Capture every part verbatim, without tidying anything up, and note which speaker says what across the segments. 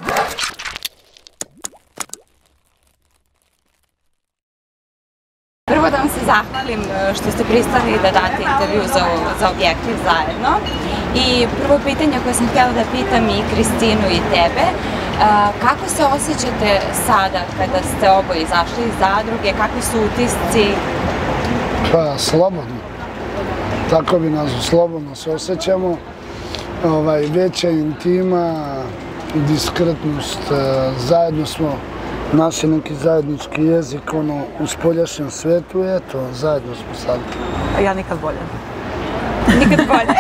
Speaker 1: Prvo da vam se zahvalim što ste pristali da date intervju za Objektiv zajedno. I prvo pitanje koje sam htjela da pitam i Kristinu i tebe, kako se osjećate sada kada ste oboje izašli iz zadruge, kakvi su utisci?
Speaker 2: Pa, slobodno. Tako bi nas slobodno se osjećamo. Veća intima, diskretnost, zajedno smo naši neki zajednički jezik u spoljašnjem svetu, eto, zajedno smo sad.
Speaker 3: Ja nikad bolje.
Speaker 1: Nikad bolje.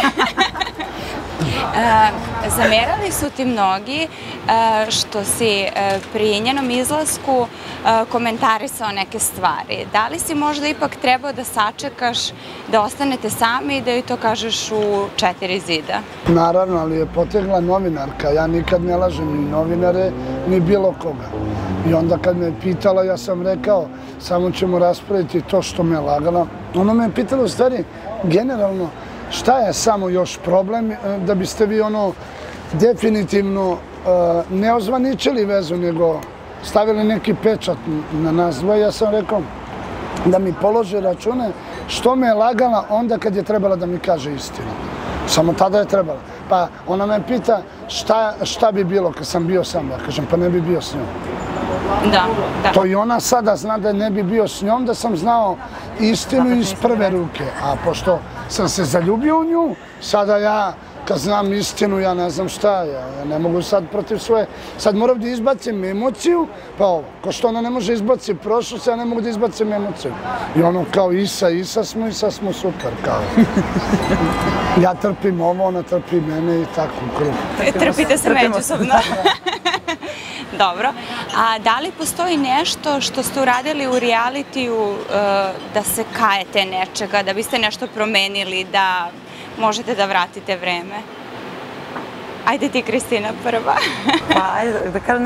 Speaker 1: Zamerali su ti mnogi što si pri njenom izlasku komentarisao neke stvari. Da li si možda ipak trebao da sačekaš da ostanete sami i da joj to kažeš u četiri zida?
Speaker 2: Naravno, ali je potegla novinarka. Ja nikad ne lažem ni novinare, ni bilo koga. I onda kad me je pitala, ja sam rekao, samo ćemo raspraviti to što me je lagala. Ono me je pitala u stvari, generalno, šta je samo još problem da biste vi ono definitivno ne ozvaničili vezu, nego stavili neki pečat na nas dvoje. Ja sam rekao da mi položi račune što me je lagala onda kad je trebala da mi kaže istinu. Samo tada je trebala. Pa ona me pita šta bi bilo kad sam bio sam. Ja kažem, pa ne bi bio s njom.
Speaker 1: Da, da.
Speaker 2: To i ona sada zna da ne bi bio s njom, da sam znao istinu iz prve ruke. A pošto sam se zaljubio u nju, sada ja, kad znam istinu, ja ne znam šta, ja ne mogu sad protiv svoje, sad moram da izbacim emociju, pa ovo, ko što ona ne može izbaciti prošlost, ja ne mogu da izbacim emociju. I ono kao Isa, Isa smo i sad smo super, kao. Ja trpim ovo, ona trpi mene i tako u krug.
Speaker 1: Trpite se međusobno. Dobro. A da li postoji nešto što ste uradili u realitiju da se kajete nečega, da biste nešto promenili, da možete da vratite vreme? Ajde ti, Kristina, prva.
Speaker 3: Pa, ajde, da kažem,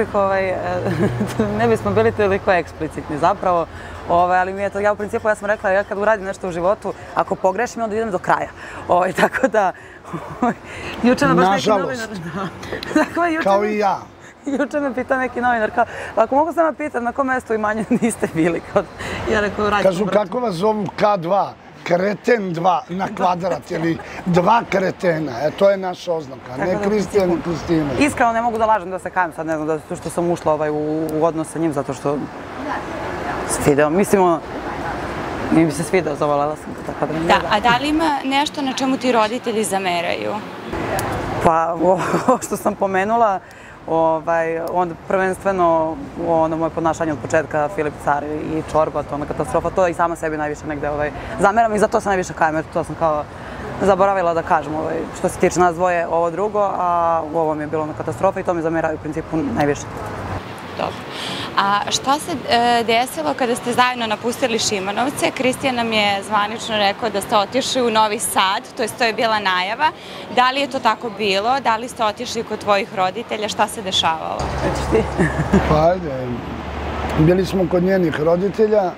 Speaker 3: ne bismo bili toliko eksplicitni zapravo, ali mi je to, ja u principu, ja sam rekla, ja kad uradim nešto u životu, ako pogrešim, onda idem do kraja. Tako da, juče me baš neki novinar...
Speaker 2: Nažalost. Kao i ja.
Speaker 3: Juče me pita neki novinar, kao, ako mogu samo pitam na kom mestu imanje niste bili?
Speaker 2: Kažu, kako vas zovu K dva? Kreten dva na kvadrat ili dva kretena. E, to je naša oznaka, ne Kristija, ni Kristina.
Speaker 3: Iskreno ne mogu da lažem da se kajem sad, ne znam, zato što sam ušla u odnos sa njim, zato što svideo, mislim, ono, nije bi se svideo, zavolela sam ga tako da ne
Speaker 1: da. A da li ima nešto na čemu ti roditelji zameraju?
Speaker 3: Pa, ovo što sam pomenula, onda prvenstveno moje podnašanje od početka Filip Car i Čorba, to je ona katastrofa, to i sama sebi najviše negde zameram i zato se najviše kajem, to sam kao zaboravila da kažem što se tiče nas dvoje ovo drugo, a u ovom je bilo ona katastrofa i to mi zameraju u principu najviše.
Speaker 1: Dobro. A šta se desilo kada ste zajedno napustili Šimanovce? Kristijan nam je zvanično rekao da ste otišli u Novi Sad, to je to je bila najava. Da li je to tako bilo? Da li ste otišli kod tvojih roditelja? Šta se dešavalo?
Speaker 3: Reći ti.
Speaker 2: Pa ajde, bili smo kod njenih roditelja,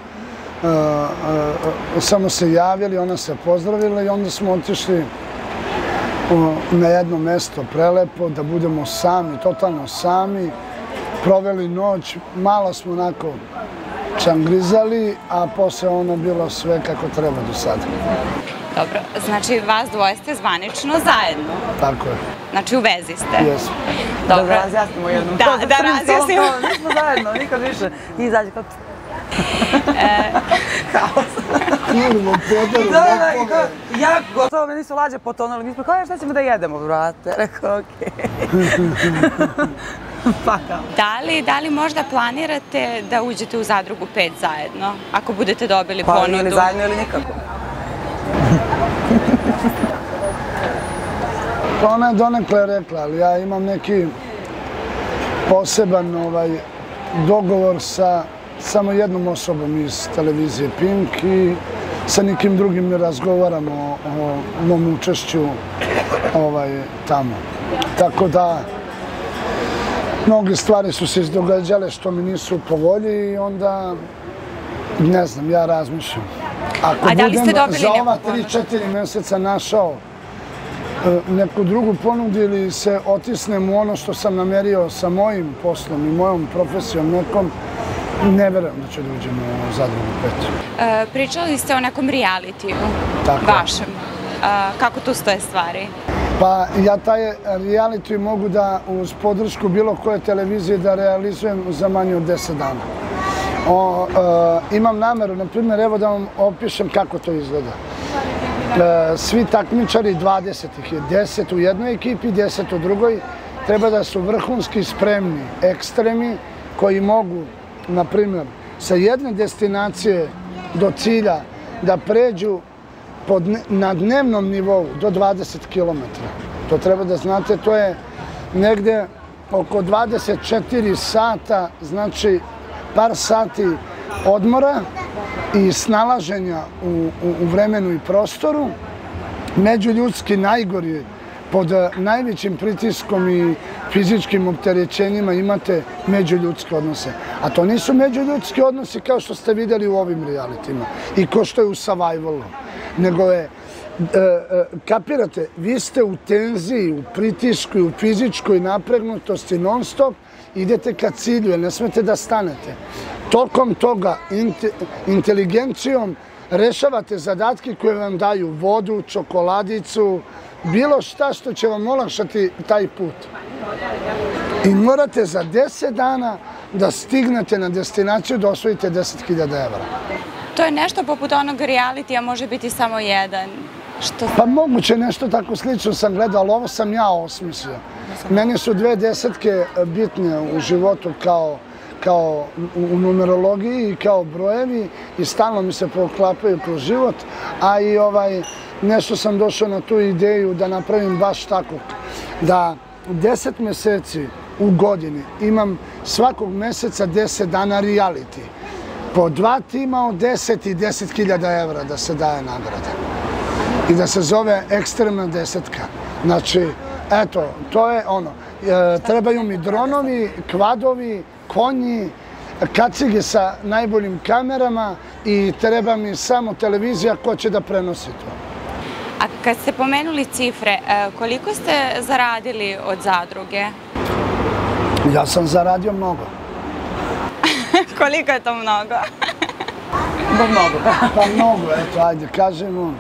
Speaker 2: samo se javili, ona se pozdravila i onda smo otišli na jedno mesto prelepo, da budemo sami, totalno sami. Proveli noć, malo smo onako čangrizali, a posle ono bilo sve kako treba do sada.
Speaker 1: Dobro, znači vas dvoje ste zvanično zajedno?
Speaker 2: Tako je.
Speaker 1: Znači u vezi ste?
Speaker 2: Jesmo.
Speaker 3: Da razjasnimo jednom.
Speaker 1: Da, da razjasnimo.
Speaker 3: Nismo zajedno, nikad više. I izađe kao... Haos.
Speaker 2: Knulimo podaru.
Speaker 3: Ja gotovo me nisu lađe potonuli. Mi smo kao, šta ćemo da jedemo, brate? Rekao, okej.
Speaker 1: Da li možda planirate da uđete u Zadrugu pet zajedno, ako budete dobili ponudu?
Speaker 3: Pa ili zajedno ili nikako.
Speaker 2: Ona je donekle rekla, ali ja imam neki poseban dogovor sa samo jednom osobom iz televizije Pink i sa nikim drugim ne razgovaramo o mom učešću tamo. Tako da mnoge stvari su se izdogađale što mi nisu po volji i onda, ne znam, ja razmišljam. Ako budem za ova tri četiri mjeseca našao neku drugu ponudu ili se otisnem u ono što sam namerio sa mojim poslom i mojom profesijom nekom, ne verujem da ću da uđem u Zadrugu pet.
Speaker 1: Pričali ste o nekom realitiju vašem. Kako tu stoje stvari?
Speaker 2: Pa ja taj reality mogu da uz podršku bilo koje televizije da realizujem za manje od deset dana. O, e, imam nameru, na primjer, evo da vam opišem kako to izgleda. E, svi takmičari, dvadeset ih je, deset u jednoj ekipi, deset u drugoj, treba da su vrhunski spremni, ekstremi, koji mogu, na primjer, sa jedne destinacije do cilja da pređu pod, na dnevnom nivou do dvadeset kilometara. To treba da znate, to je negde oko dvadeset četiri sata, znači par sati odmora i snalaženja u, u, u vremenu i prostoru. Međuljudski najgori, pod najvećim pritiskom i fizičkim opterećenjima imate međuljudske odnose. A to nisu međuljudski odnosi kao što ste vidjeli u ovim realitima i ko što je u survivalu. Nego je, e, e, kapirate, vi ste u tenziji, u pritisku i u fizičkoj napregnutosti non stop, idete ka cilju, jer ne smete da stanete. Tokom toga inteligencijom rešavate zadatke koje vam daju vodu, čokoladicu, bilo šta što će vam olakšati taj put. I morate za deset dana da stignete na destinaciju da osvojite deset hiljada evra.
Speaker 1: To je nešto poput onog realitija, može biti samo jedan. Što...
Speaker 2: Pa moguće nešto tako slično sam gledao, ali ovo sam ja osmislio. Meni su dve desetke bitne u životu kao, kao u numerologiji i kao brojevi i stalno mi se poklapaju kroz život, a i ovaj, nešto sam došao na tu ideju da napravim baš tako, da deset meseci u godini imam svakog meseca deset dana reality. Po dva tima od deset i deset hiljada evra da se daje nagrada. I da se zove ekstremna desetka. Znači, eto, to je ono. E, trebaju mi dronovi, kvadovi, konji, kacige sa najboljim kamerama i treba mi samo televizija ko će da prenosi to.
Speaker 1: A kad ste pomenuli cifre, koliko ste zaradili od zadruge?
Speaker 2: Ja sam zaradio mnogo.
Speaker 1: Koliko je to mnogo?
Speaker 3: Ba mnogo, da.
Speaker 2: Pa mnogo, eto, ajde, kažemo.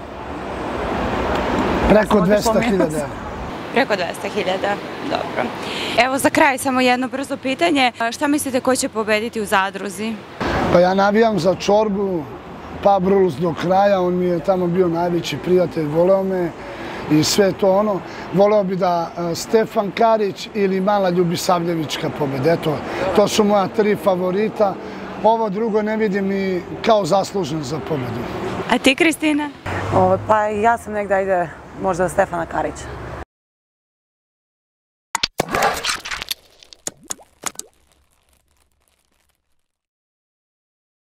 Speaker 2: Preko dvesta hiljada.
Speaker 1: Preko dvesta hiljada, dobro. Evo za kraj samo jedno brzo pitanje. Šta mislite ko će pobediti u zadruzi?
Speaker 2: Pa ja navijam za Čorbu, pa Brulus do kraja, on mi je tamo bio najveći prijatelj, voleo me i sve to ono. Voleo bi da Stefan Karić ili Mala Ljubisavljevićka pobede. Eto, to su moja tri favorita. Ovo drugo ne vidim ni kao zaslužno za pobedu.
Speaker 1: A ti, Kristina?
Speaker 3: O, pa ja sam negdje, ajde, možda Stefana Karića.